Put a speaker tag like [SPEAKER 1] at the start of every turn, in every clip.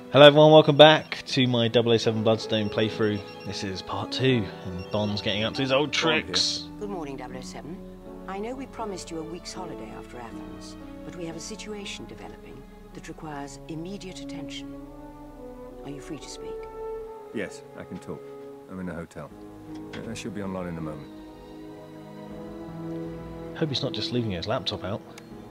[SPEAKER 1] Hello everyone, welcome back to my 007 Bloodstone playthrough. This is part 2, and Bond's getting up to his old tricks.
[SPEAKER 2] Good morning, 007. I know we promised you a week's holiday after Athens, but we have a situation developing that requires immediate attention. Are you free to speak?
[SPEAKER 3] Yes, I can talk. I'm in a hotel. I should be online in a moment.
[SPEAKER 1] Hope he's not just leaving his laptop out.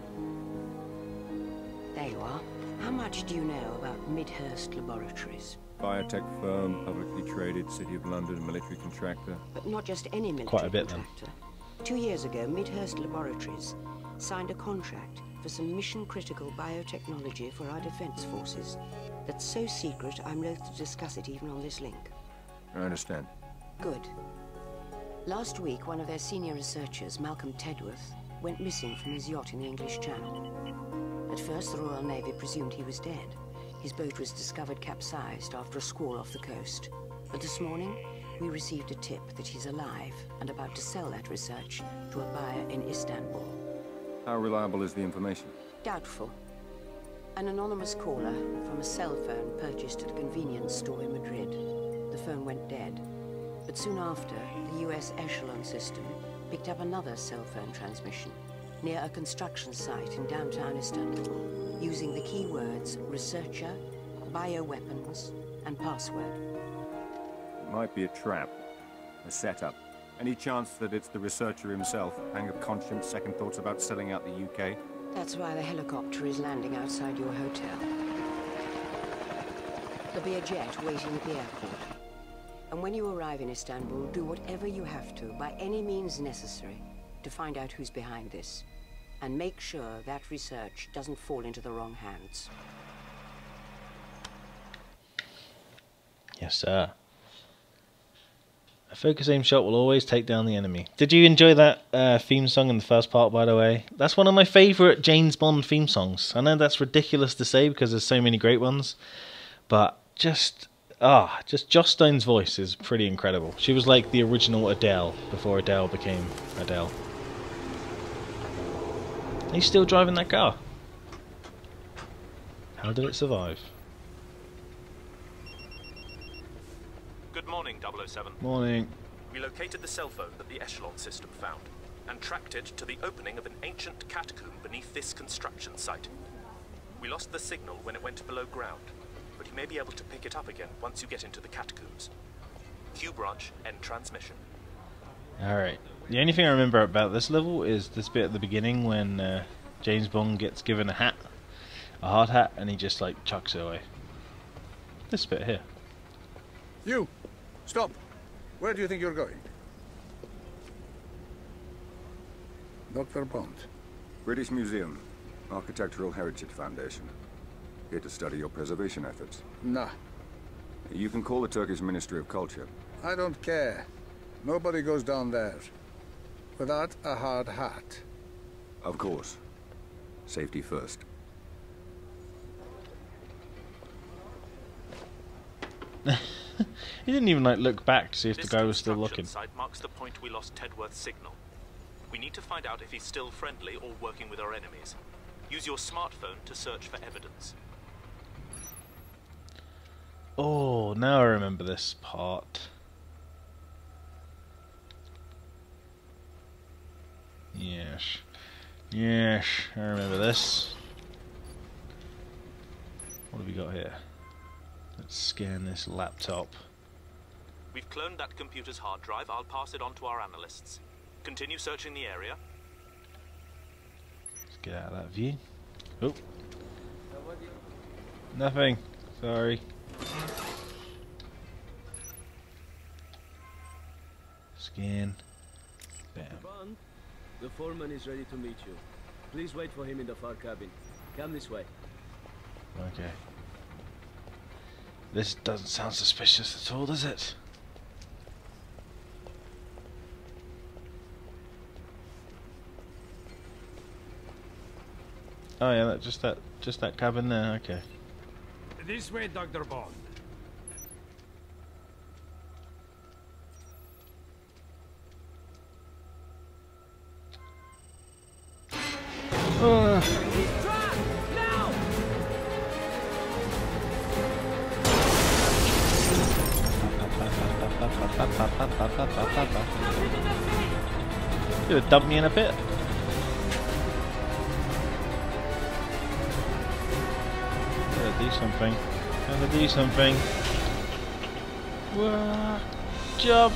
[SPEAKER 2] There you are. How much do you know about Midhurst Laboratories?
[SPEAKER 3] Biotech firm, publicly traded, City of London, military contractor.
[SPEAKER 2] But not just any military
[SPEAKER 1] Quite a bit,
[SPEAKER 2] contractor. 2 years ago, Midhurst Laboratories signed a contract for some mission-critical biotechnology for our defense forces. That's so secret, I'm loath to discuss it even on this link.
[SPEAKER 3] I understand.
[SPEAKER 2] Good. Last week, one of their senior researchers, Malcolm Tedworth, went missing from his yacht in the English Channel. At first, the Royal Navy presumed he was dead. His boat was discovered capsized after a squall off the coast. But this morning, we received a tip that he's alive and about to sell that research to a buyer in Istanbul.
[SPEAKER 3] How reliable is the information?
[SPEAKER 2] Doubtful. An anonymous caller from a cell phone purchased at a convenience store in Madrid. The phone went dead. But soon after, the US Echelon system picked up another cell phone transmission near a construction site in downtown Istanbul, using the keywords researcher, bioweapons, and password.
[SPEAKER 3] It might be a trap. A setup. Any chance that it's the researcher himself? Pang of conscience, second thoughts about selling out the UK?
[SPEAKER 2] That's why the helicopter is landing outside your hotel. There'll be a jet waiting at the airport. And when you arrive in Istanbul, do whatever you have to, by any means necessary, to find out who's behind this. And make sure that research doesn't fall into the wrong hands.
[SPEAKER 1] Yes, sir. A focus aim shot will always take down the enemy. Did you enjoy that theme song in the first part, by the way? That's one of my favourite James Bond theme songs. I know that's ridiculous to say because there's so many great ones, but just Joss Stone's voice is pretty incredible. She was like the original Adele before Adele became Adele. He's still driving that car. How did it survive?
[SPEAKER 4] Good morning, 007.
[SPEAKER 1] Morning.
[SPEAKER 4] We located the cell phone that the Echelon system found and tracked it to the opening of an ancient catacomb beneath this construction site. We lost the signal when it went below ground, but you may be able to pick it up again once you get into the catacombs. Q branch, end transmission.
[SPEAKER 1] Alright. The only thing I remember about this level is this bit at the beginning when James Bond gets given a hat, a hard hat, and he just like chucks it away. This bit here.
[SPEAKER 5] You! Stop! Where do you think you're going? Dr. Bond.
[SPEAKER 3] British Museum. Architectural Heritage Foundation. Here to study your preservation efforts.
[SPEAKER 5] Nah,
[SPEAKER 3] You can call the Turkish Ministry of Culture.
[SPEAKER 5] I don't care. Nobody goes down there without a hard hat.
[SPEAKER 3] Of course. Safety first.
[SPEAKER 1] He didn't even like look back to see if the
[SPEAKER 4] This
[SPEAKER 1] guy was still
[SPEAKER 4] construction
[SPEAKER 1] looking.
[SPEAKER 4] site marks the point we lost Tedworth's signal. We need to find out if he's still friendly or working with our enemies. Use your smartphone to search for evidence.
[SPEAKER 1] Oh, now I remember this part. Yes. Yes, I remember this. What have we got here? Let's scan this laptop.
[SPEAKER 4] We've cloned that computer's hard drive. I'll pass it on to our analysts. Continue searching the area.
[SPEAKER 1] Let's get out of that view. Oh. Nothing. Sorry. Scan. Bam.
[SPEAKER 6] Bond, the foreman is ready to meet you. Please wait for him in the far cabin. Come this way.
[SPEAKER 1] Okay. This doesn't sound suspicious at all, does it? Oh yeah, just that cabin there. Okay.
[SPEAKER 7] This way, Dr. Bond.
[SPEAKER 1] Could have dumped me in a pit. Gotta do something. Gotta do something. Whoa. Jump!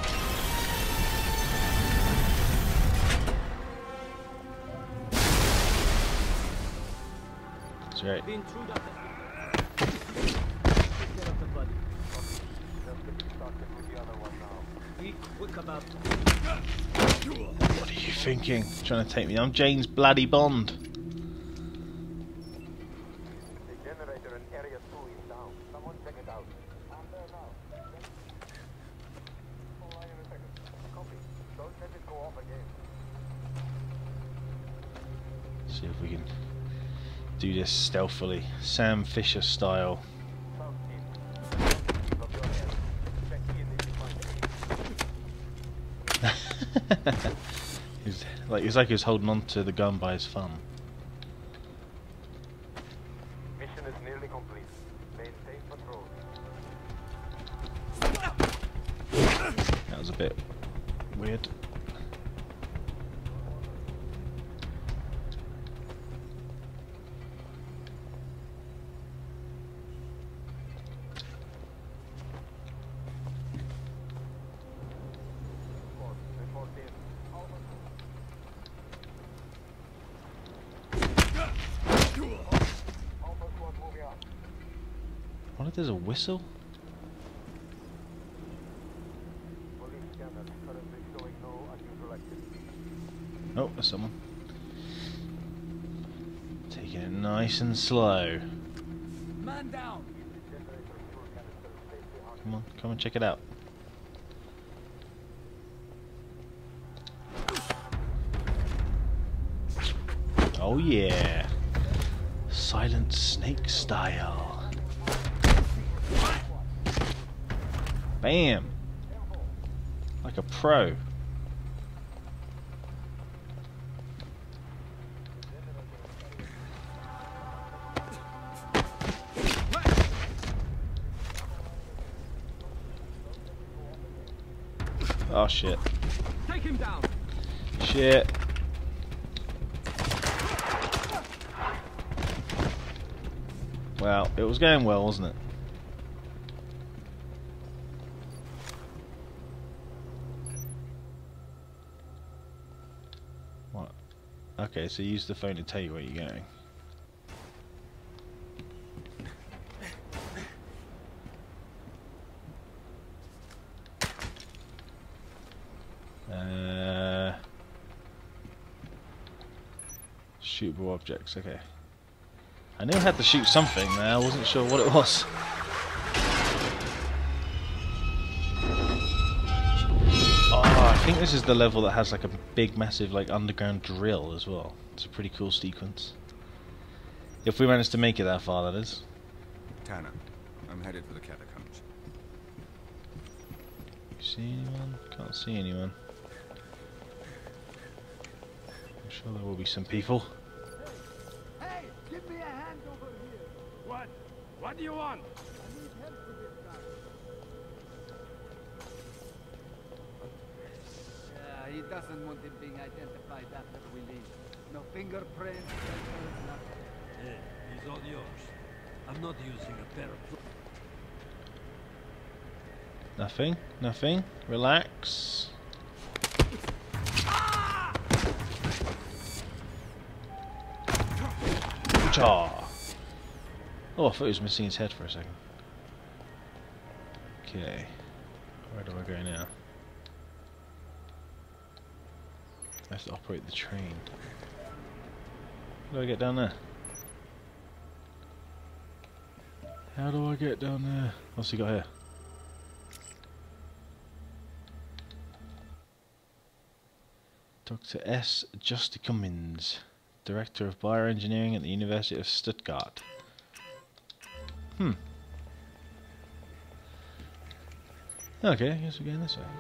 [SPEAKER 1] That's right.
[SPEAKER 6] The intruder. Quick about.
[SPEAKER 1] What are you thinking? Trying to take me? I'm James bloody Bond.
[SPEAKER 8] The generator in area 2 is down. Someone check it out. I'm there now. Hold on a second. Copy. Don't let it go off again.
[SPEAKER 1] See if we can do this stealthily, Sam Fisher style.
[SPEAKER 8] Sounds easy. Look your head. Check in if you find it.
[SPEAKER 1] It's like he was holding on to the gun by his thumb.
[SPEAKER 8] Mission is nearly complete. Maintain patrol.
[SPEAKER 1] That was a bit weird. What if there's a whistle?
[SPEAKER 8] Police scanner currently showing no unusual activity.
[SPEAKER 1] Oh, there's someone. Taking it nice and slow.
[SPEAKER 6] Man down.
[SPEAKER 8] Generator fuel canister safely on.
[SPEAKER 1] Come on, check it out. Oh yeah. Silent Snake style. Bam! Like a pro. Oh shit.
[SPEAKER 6] Take him down.
[SPEAKER 1] Shit. Well, it was going well, wasn't it? What? Okay, so use the phone to tell you where you're going. Shootable objects, okay. I knew I had to shoot something there, I wasn't sure what it was. Oh, I think this is the level that has like a big massive like underground drill as well. It's a pretty cool sequence. If we manage to make it that far, that is.
[SPEAKER 3] Tanner, I'm headed for the catacombs.
[SPEAKER 1] You see anyone? Can't see anyone. I'm sure there will be some people.
[SPEAKER 7] Hey, give me a hand over here. What? What do you want?
[SPEAKER 8] I need help with this guy.
[SPEAKER 9] Yeah, he doesn't want him being identified after we leave. No fingerprints, nothing.
[SPEAKER 7] Yeah, he's all yours. I'm not using a pair of...
[SPEAKER 1] Nothing, nothing. Relax. Cha. Oh, I thought he was missing his head for a second. Okay. Where do I go now? I have to operate the train. How do I get down there? How do I get down there? What's he got here? Dr. S. Justicumins, Director of Bioengineering at the University of Stuttgart. Okay, I guess we're going this way.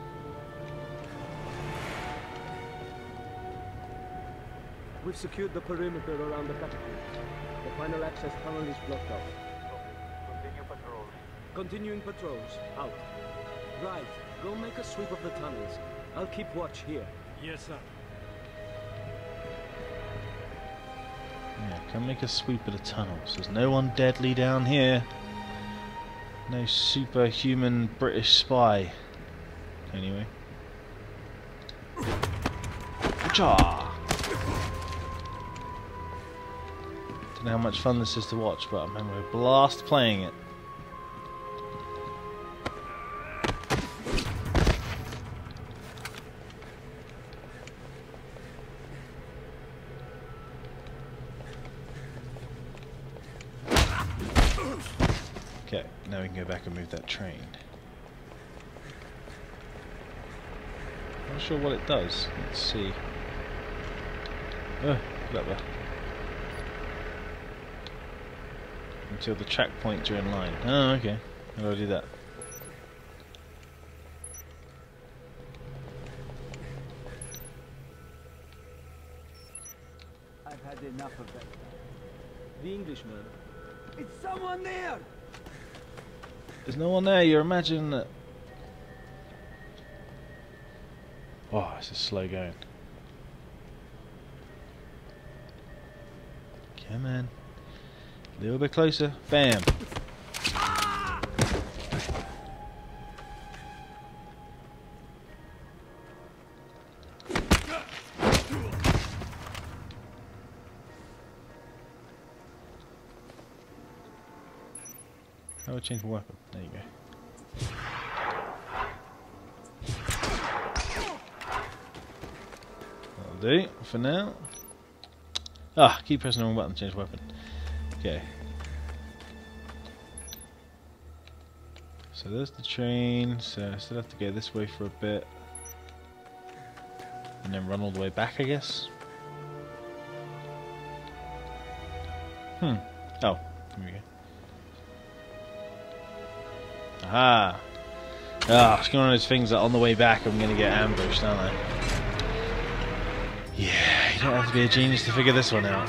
[SPEAKER 6] We've secured the perimeter around the catacomb. The final access tunnel is blocked off.
[SPEAKER 8] Continue patrols.
[SPEAKER 6] Continuing patrols. Out. Right. Go make a sweep of the tunnels. I'll keep watch here.
[SPEAKER 7] Yes, sir.
[SPEAKER 1] Yeah, come make a sweep of the tunnels. There's no one deadly down here. No superhuman British spy. Anyway. Cha! Don't know how much fun this is to watch, but I'm having a blast playing it. Okay, now we can go back and move that train. Not sure what it does. Let's see. Oh, look there. Until the track points are in line. Oh, okay. How do I do that?
[SPEAKER 9] I've had enough of that.
[SPEAKER 6] The Englishman.
[SPEAKER 9] It's someone there!
[SPEAKER 1] There's no one there, you're imagining that. Oh, this is slow going. Come on. A little bit closer. Bam! How would I change my weapon? There you go. That'll do for now. Ah, keep pressing the wrong button to change weapon. Okay. So there's the train, so I still have to go this way for a bit. And then run all the way back, I guess. Oh, here we go. Aha! Ah, it's one of those things that on the way back I'm going to get ambushed, aren't I? Yeah, you don't have to be a genius to figure this one out.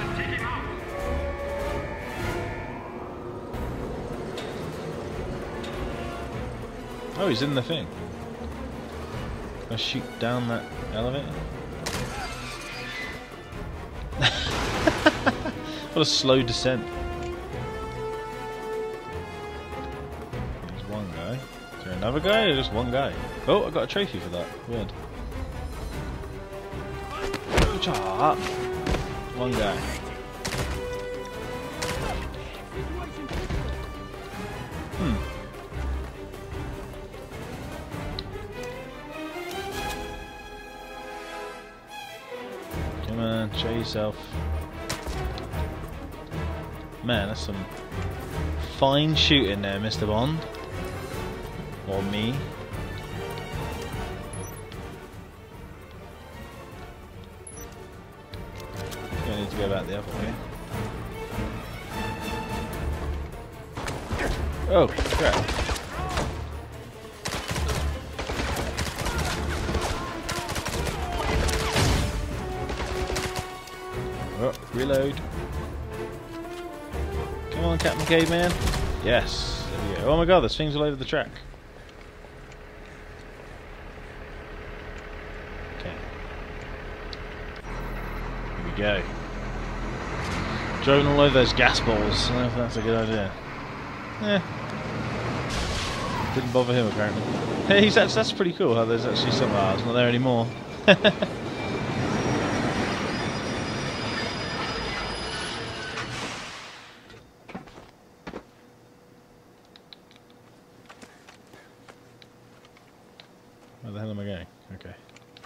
[SPEAKER 1] Oh, he's in the thing. I shoot down that elevator. What a slow descent. There's one guy. Is there another guy or just one guy? Oh, I got a trophy for that. Weird. One guy. Come on, show yourself. Man, that's some fine shooting there, Mr. Bond. Or me. I need to go back the other way. Oh, crap. Oh, reload. Come on, Captain Caveman. Yes, there we go. Oh my god, there's things all over the track. Okay. Here we go. Driving all over those gas balls. I don't know if that's a good idea. Didn't bother him apparently. Hey, that's pretty cool how there's actually some. Oh, it's not there anymore. Where the hell am I going? Okay.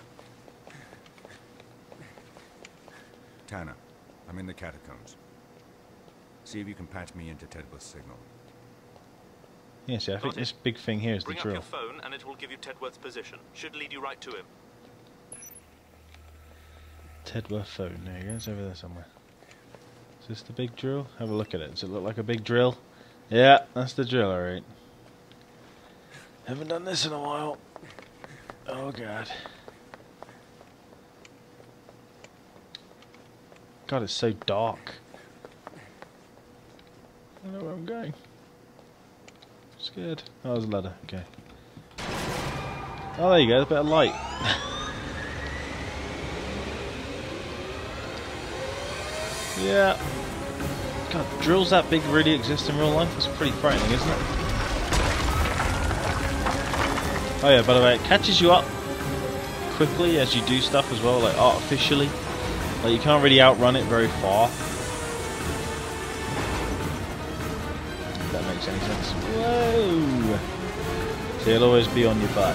[SPEAKER 3] Tanner, I'm in the catacombs. See if you can patch me into Tedworth's signal.
[SPEAKER 1] Yes, yeah, I think this big thing here is the
[SPEAKER 4] Bring up
[SPEAKER 1] drill.
[SPEAKER 4] your phone and it will give you Tedworth's position. Should lead you right to him.
[SPEAKER 1] Tedworth phone. There you go. It's over there somewhere. Is this the big drill? Have a look at it. Does it look like a big drill? Yeah, that's the drill, alright. Haven't done this in a while. Oh god. God, it's so dark. I don't know where I'm going. I'm scared. Oh, there's a ladder. Okay. Oh, there you go, a bit of light. Yeah. God, drills that big really exist in real life? That's pretty frightening, isn't it? Oh yeah, by the way, it catches you up quickly as you do stuff as well, like artificially. Like you can't really outrun it very far. If that makes any sense. Whoa! So you'll always be on your butt.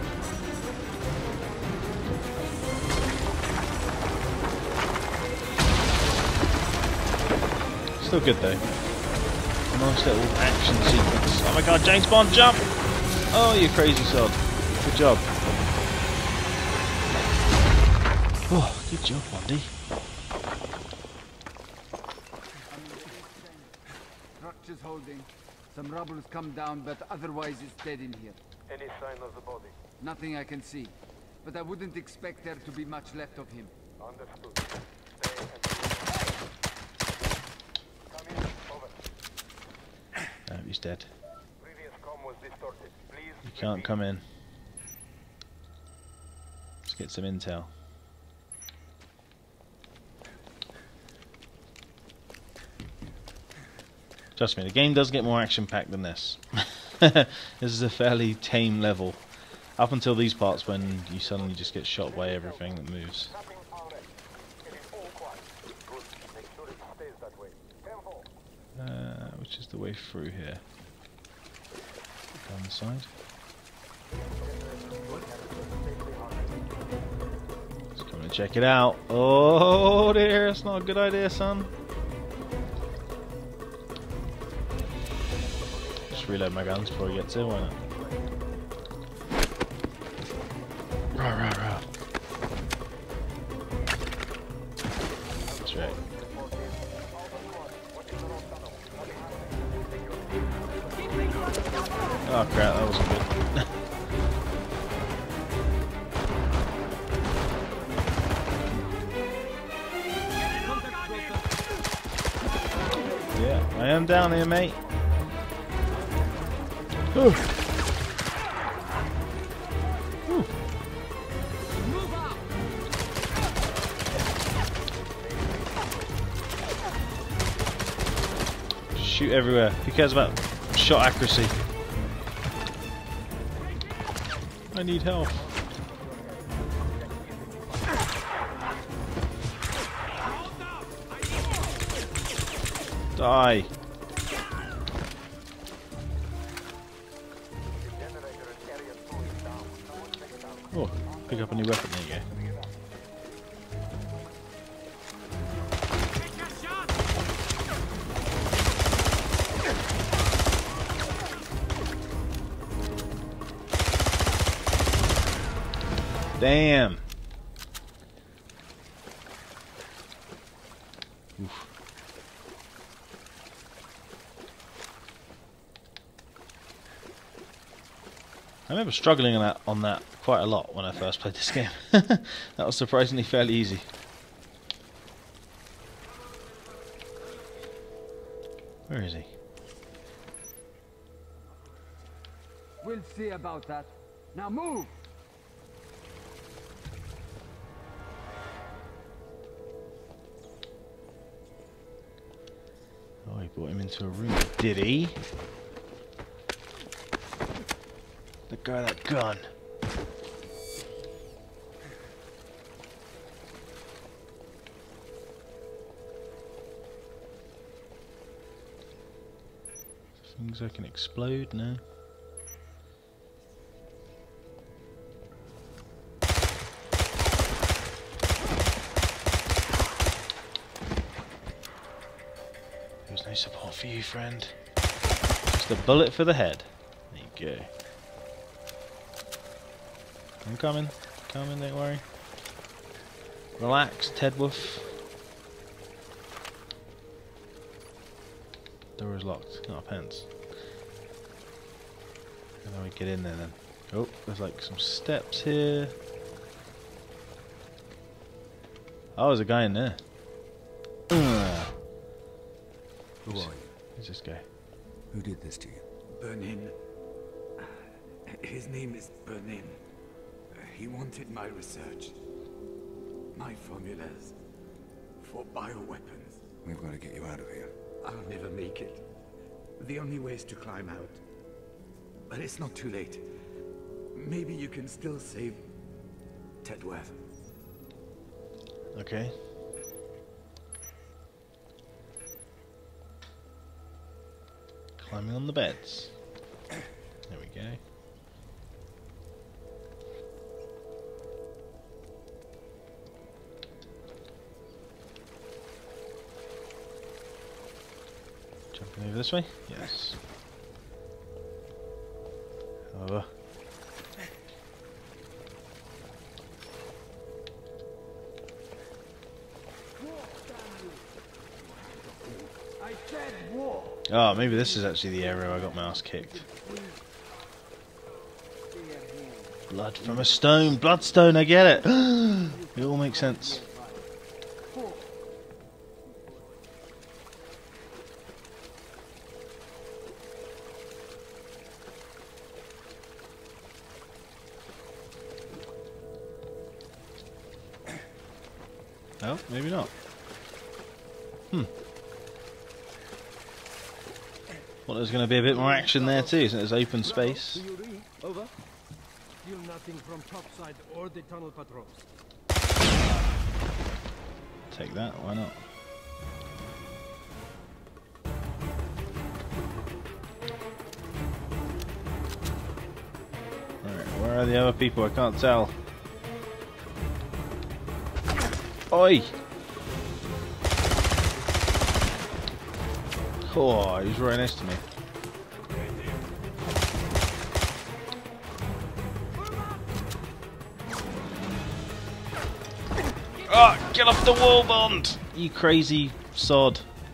[SPEAKER 1] Still good though. Nice little action sequence. Oh my god, James Bond, jump! Oh, you crazy sod. Good job. Oh, good job, Bondy.
[SPEAKER 9] Structure's holding. Some rubble's come down, but otherwise it's dead in here.
[SPEAKER 8] Any sign of the body?
[SPEAKER 9] Nothing I can see. But I wouldn't expect there to be much left of him.
[SPEAKER 8] Understood. Stay and come in. Over.
[SPEAKER 1] Oh, he's dead.
[SPEAKER 8] Previous comm was distorted. Please.
[SPEAKER 1] You can't come in. Let's get some intel. Trust me, the game does get more action-packed than this. This is a fairly tame level. Up until these parts when you suddenly just get shot by everything that moves.
[SPEAKER 8] Tapping our end. It is all quiet. Good. Make sure it stays that way. 10-4.
[SPEAKER 1] Which is the way through here? Down the side. Let's come and check it out. Oh dear, it's not a good idea, son. Just reload my guns before he gets here, why not? Rah, rah, rah. That's right. Oh crap, that wasn't good. Yeah, I am down here, mate. Ooh. Ooh. Shoot everywhere. Who cares about shot accuracy? I need help. Die. Oh, pick up a new weapon, there you go. Damn. Oof. I remember struggling on that quite a lot when I first played this game. That was surprisingly fairly easy. Where is he?
[SPEAKER 9] We'll see about that. Now move!
[SPEAKER 1] Oh, he brought him into a room. Did he? The guy with that gun. Things that can explode? No. There's no support for you, friend. Just a bullet for the head. There you go. I'm coming. Coming, don't worry. Relax, Tedwolf. Door is locked, not a pence. How do we get in there then? Oh, there's like some steps here. Oh, there's a guy in there.
[SPEAKER 5] Who are you?
[SPEAKER 1] Who's this guy?
[SPEAKER 5] Who did this to you?
[SPEAKER 10] Burnin. His name is Burnin. He wanted my research. My formulas for bioweapons.
[SPEAKER 5] We've got to get you out of here.
[SPEAKER 10] I'll never make it. The only way is to climb out. But it's not too late. Maybe you can still save Tedworth.
[SPEAKER 1] Okay. Climbing on the beds. There we go. Jumping over this way? Yes. Over. Oh, maybe this is actually the area I got my ass kicked. Blood from a stone! Bloodstone, I get it! It all makes sense. Oh, maybe not. Well, there's going to be a bit more action there too, isn't it? There's open space.
[SPEAKER 7] Over. Still nothing from topside or the tunnel patrols.
[SPEAKER 1] Take that, why not? Right, where are the other people? I can't tell. Oi! Oh, he's right next to me. Oh, get off the wall, Bond! You crazy sod.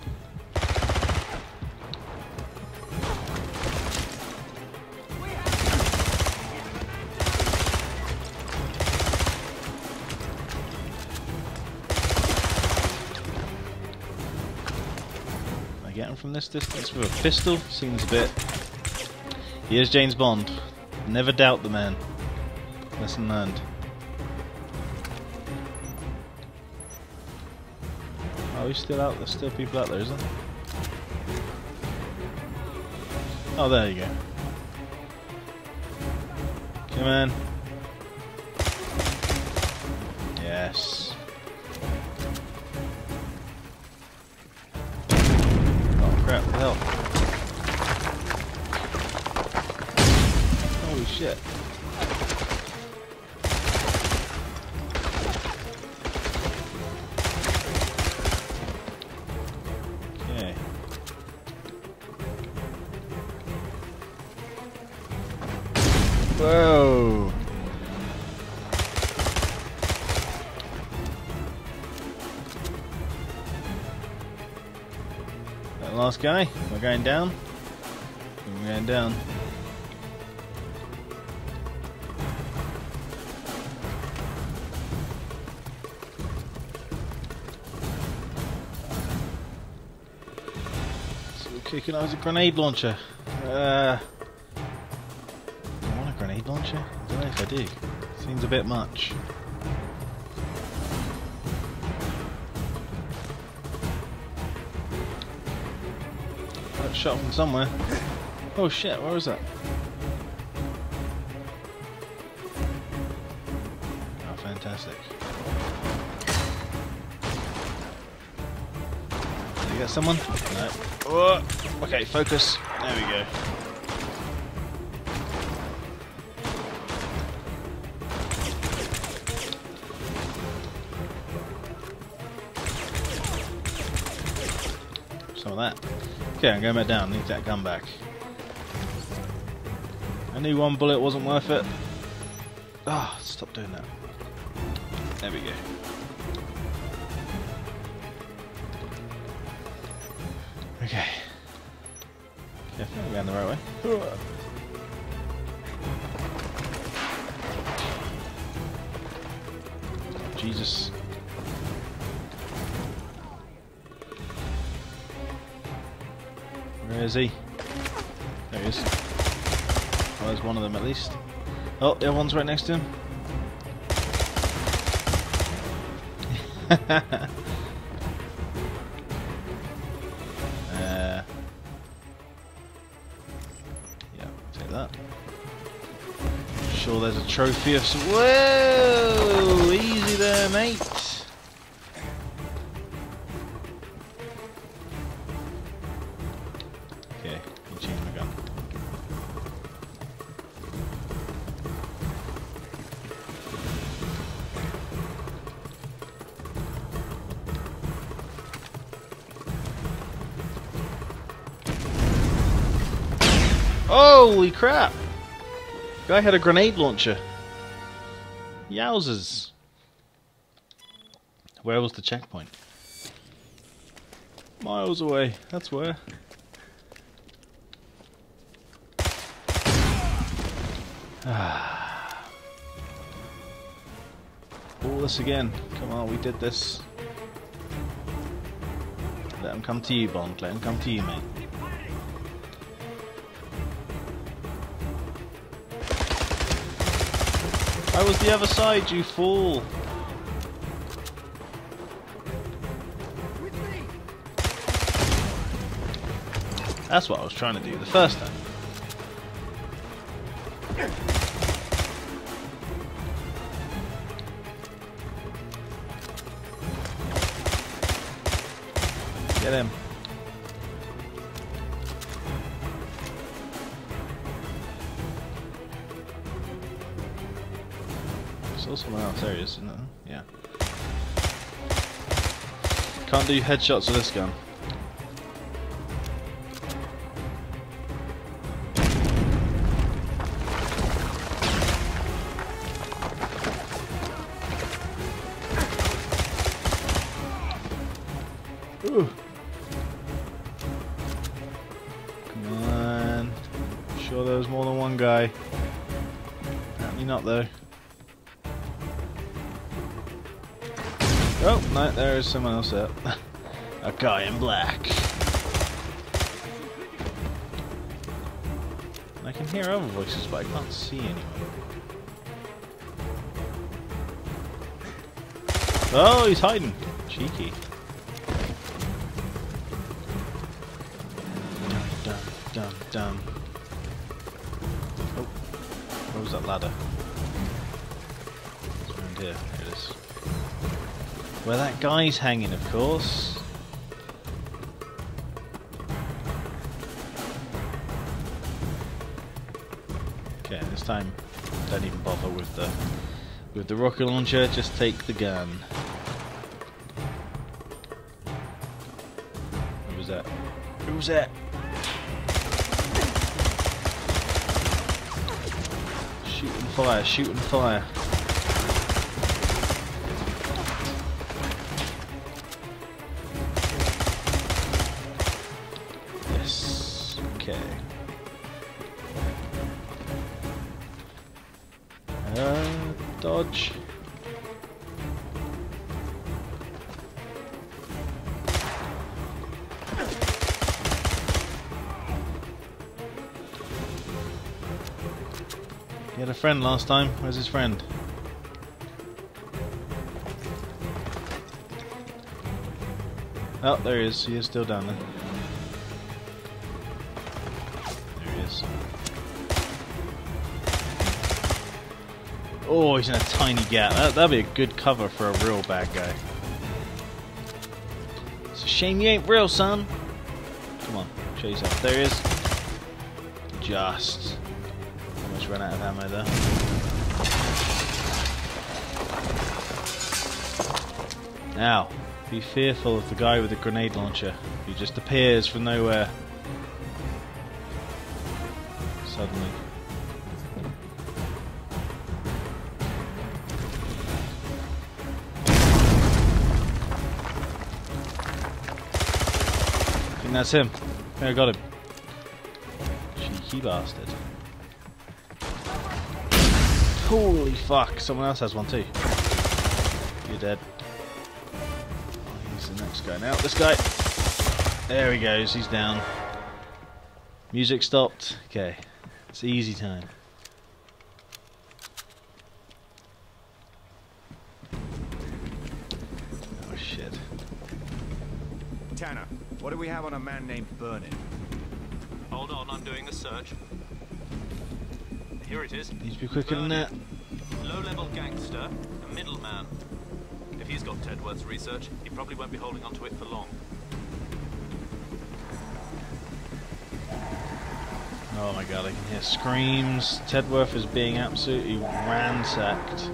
[SPEAKER 1] Get him from this distance with a pistol? Seems a bit... He is James Bond. Never doubt the man. Lesson learned. Oh, he's still out. There's still people out there, isn't there? Oh, there you go. Come on. Yes. Crap, what the hell? Holy shit. Okay. Whoa! Last guy, we're going down. We're going down. So we're kicking out a grenade launcher. I want a grenade launcher? I don't know if I do. Seems a bit much. Shot from somewhere. Oh shit, where was that? Oh, fantastic. Did you get someone? No. Oh, okay, focus. There we go. Some of that. Okay, I'm going back down. Need that gun back. I knew one bullet wasn't worth it. Ah, stop doing that. There we go. Okay. Careful, we're going the right way. Jesus. Where is he? There he is. Well, there's one of them at least. Oh, the other one's right next to him. Yeah, take that. Sure, there's a trophy of some. Whoa! Easy there, mate. Okay, you change my gun. Holy crap! Guy had a grenade launcher. Yowzers. Where was the checkpoint? Miles away, that's where. All this again. Come on, we did this. Let him come to you, Bond. Let him come to you, mate. I was the other side, you fool! That's what I was trying to do the first time. Get him. Saw someone else. There he is, isn't it? Yeah. Can't do headshots with this gun. Ooh. Come on. I'm sure there was more than one guy. Apparently not though. Oh, no, there is someone else there. A guy in black. I can hear other voices, but I can't see anyone. Oh, he's hiding. Cheeky. Dum, dum, dum. Oh, where was that ladder? It's around here. Here it is. Where that guy's hanging, of course. Okay, this time don't even bother with the rocket launcher. Just take the gun. Who was that? Who was that? Shoot and fire! Shoot and fire! Okay. Dodge. He had a friend last time. Where's his friend? Oh, there he is. He is still down there. Oh, he's in a tiny gap. That'd be a good cover for a real bad guy. It's a shame you ain't real, son. Come on, show yourself. There he is. Just. Almost ran out of ammo there. Now, be fearful of the guy with the grenade launcher who just appears from nowhere. Suddenly. That's him. I got him. Cheeky bastard. Holy fuck, someone else has one too. You're dead. Oh, he's the next guy now. This guy. There he goes, he's down. Music stopped. Okay. It's easy time.
[SPEAKER 3] Tanner, what do we have on a man named Burnin?
[SPEAKER 4] Hold on, I'm doing a search. Here it is.
[SPEAKER 1] Needs to be quicker than that.
[SPEAKER 4] Low-level gangster, a middleman. If he's got Tedworth's research, he probably won't be holding onto it for long.
[SPEAKER 1] Oh my god, I can hear screams. Tedworth is being absolutely ransacked.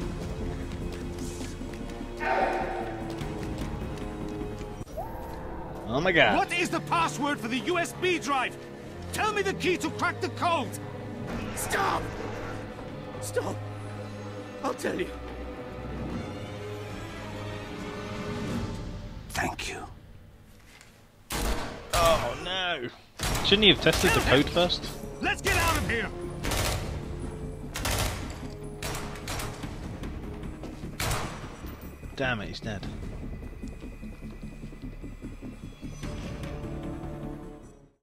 [SPEAKER 1] Oh my god.
[SPEAKER 7] What is the password for the USB drive? Tell me the key to crack the code! Stop! Stop! I'll tell you. Thank you.
[SPEAKER 1] Oh no! Shouldn't you have tested the code first?
[SPEAKER 7] Let's get out of here!
[SPEAKER 1] Damn it, he's dead.